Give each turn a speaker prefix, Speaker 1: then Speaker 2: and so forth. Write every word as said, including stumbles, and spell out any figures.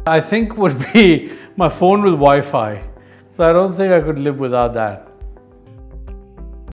Speaker 1: I think would be my phone with Wi-Fi. So I don't think I could live without that.